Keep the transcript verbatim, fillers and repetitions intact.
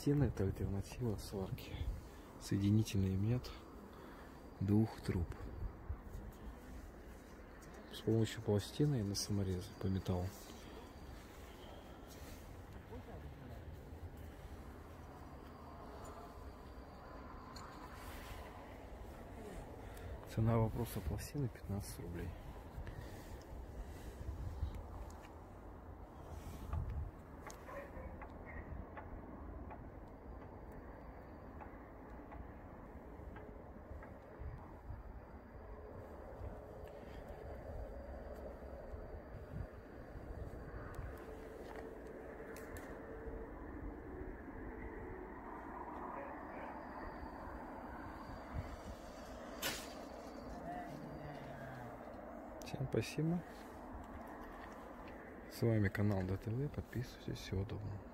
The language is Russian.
пластина — это альтернатива сварке. Соединительный мед двух труб. С помощью пластины и на саморезы по металлу. Цена вопроса пластины пятнадцать рублей. Всем спасибо. С вами канал ДТВ. Подписывайтесь. Всего доброго.